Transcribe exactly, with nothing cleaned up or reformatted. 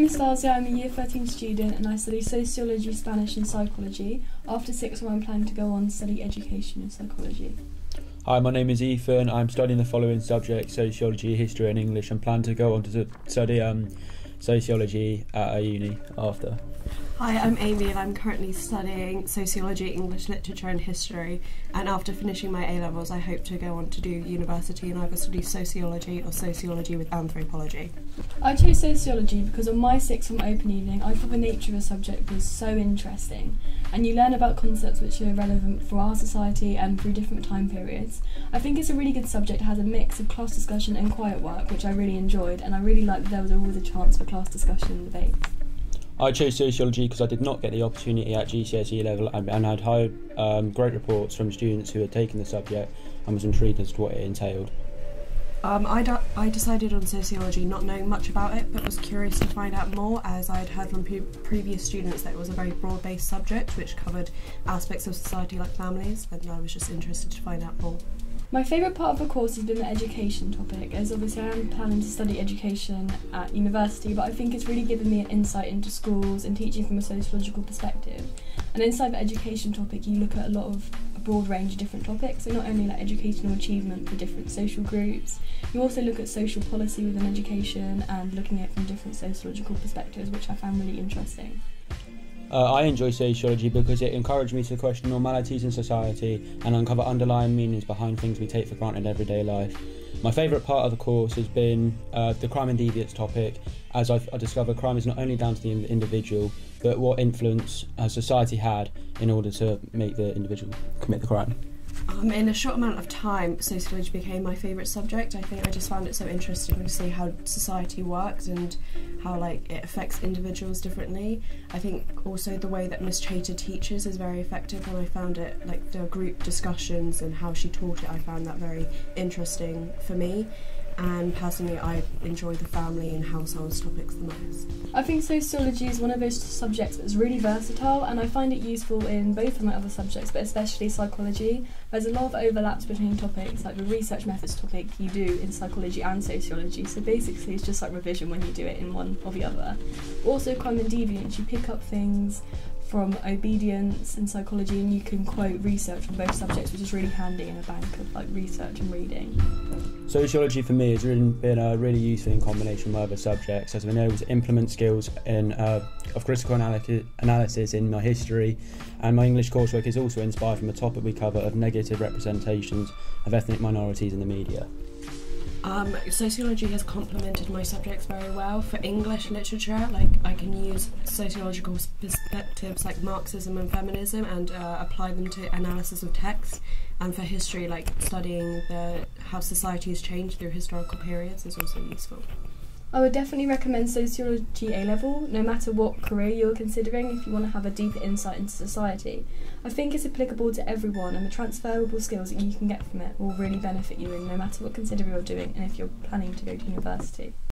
name's Stasia, I'm a Year thirteen student and I study Sociology, Spanish and Psychology. After sixth form I'm planning to go on to study Education and Psychology. Hi, my name is Ethan. I'm studying the following subjects: Sociology, History and English, and plan to go on to study um, Sociology at a uni after. Hi, I'm Amy and I'm currently studying Sociology, English Literature and History, and after finishing my A-levels I hope to go on to do university and either study Sociology or Sociology with Anthropology. I chose Sociology because on my sixth form open evening I thought the nature of the subject was so interesting, and you learn about concepts which are relevant for our society and through different time periods. I think it's a really good subject. It has a mix of class discussion and quiet work, which I really enjoyed, and I really liked that there was always a chance for class discussion and debate. I chose Sociology because I did not get the opportunity at G C S E level and, and had high, um, great reports from students who had taken the subject and was intrigued as to what it entailed. Um, I, d I decided on Sociology not knowing much about it, but was curious to find out more, as I had heard from pre previous students that it was a very broad-based subject which covered aspects of society like families, and I was just interested to find out more. My favourite part of the course has been the education topic, as obviously I am planning to study education at university, but I think it's really given me an insight into schools and teaching from a sociological perspective. And inside the education topic you look at a lot of a broad range of different topics, so not only like educational achievement for different social groups, you also look at social policy within education and looking at it from different sociological perspectives, which I found really interesting. Uh, I enjoy Sociology because it encouraged me to question normalities in society and uncover underlying meanings behind things we take for granted in everyday life. My favourite part of the course has been uh, the crime and deviance topic, as I've I discovered crime is not only down to the individual, but what influence uh, society had in order to make the individual commit the crime. Um, in a short amount of time, Sociology became my favourite subject. I think I just found it so interesting to see how society works and how like it affects individuals differently. I think also the way that Miss Chater teaches is very effective, and I found it, like the group discussions and how she taught it, I found that very interesting for me. And personally I enjoy the family and households topics the most. I think sociology is one of those subjects that's really versatile, and I find it useful in both of my other subjects, but especially psychology. There's a lot of overlaps between topics, like the research methods topic you do in psychology and sociology, so basically it's just like revision when you do it in one or the other. Also crime and deviance, you pick up things from obedience and psychology, and you can quote research from both subjects, which is really handy in a bank of like research and reading. Sociology for me has really been uh, really useful in combination with other subjects, as I've been able to implement skills in, uh, of critical analysis, analysis in my history, and my English coursework is also inspired from the topic we cover of negative representations of ethnic minorities in the media. Um, sociology has complemented my subjects very well. For English literature, like I can use sociological perspectives like Marxism and feminism and uh, apply them to analysis of text. And for history, like studying the how society has changed through historical periods is also useful. I would definitely recommend Sociology A-level, no matter what career you're considering, if you want to have a deeper insight into society. I think it's applicable to everyone, and the transferable skills that you can get from it will really benefit you in no matter what consider you're doing and if you're planning to go to university.